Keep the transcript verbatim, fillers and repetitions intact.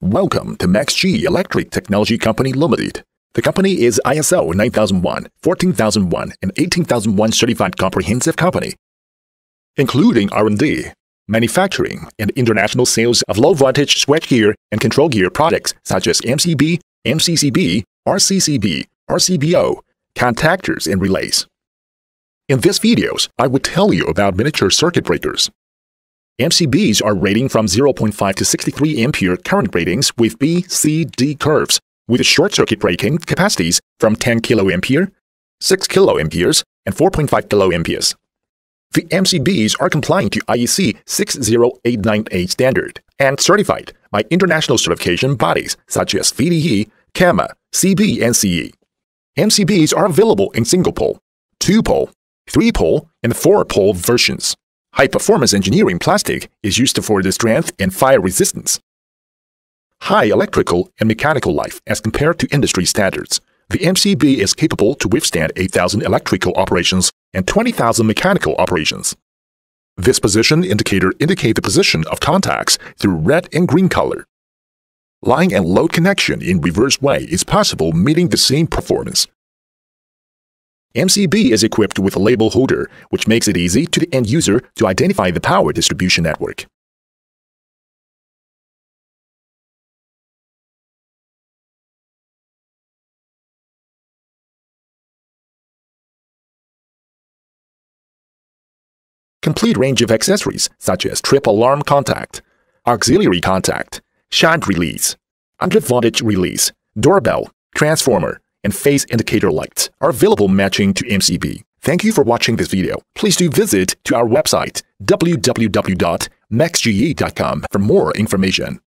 Welcome to Maxge Electric Technology Company Limited. The company is I S O nine thousand one, fourteen thousand one, and eighteen thousand one certified comprehensive company, including R and D, manufacturing, and international sales of low-voltage switchgear and control gear products such as M C B, M C C B, R C C B, R C B O, contactors, and relays. In these videos, I will tell you about miniature circuit breakers. M C Bs are rating from zero point five to sixty-three ampere current ratings with B C D curves, with short circuit breaking capacities from ten kiloampere, six kiloamperes, and four point five kiloamperes. The M C Bs are compliant to I E C six zero eight nine eight standard and certified by international certification bodies such as V D E KEMA C B C E. M C Bs are available in single-pole, two-pole, three-pole, and four-pole versions. High-performance engineering plastic is used for the strength and fire resistance. High electrical and mechanical life as compared to industry standards. The M C B is capable to withstand eight thousand electrical operations and twenty thousand mechanical operations. This position indicator indicates the position of contacts through red and green color. Line and load connection in reverse way is possible, meeting the same performance. M C B is equipped with a label holder, which makes it easy to the end user to identify the power distribution network. Complete range of accessories such as trip alarm contact, auxiliary contact, shunt release, under-voltage release, doorbell, transformer, and phase indicator lights are available matching to M C B. Thank you for watching this video. Please do visit to our website w w w dot maxge dot com for more information.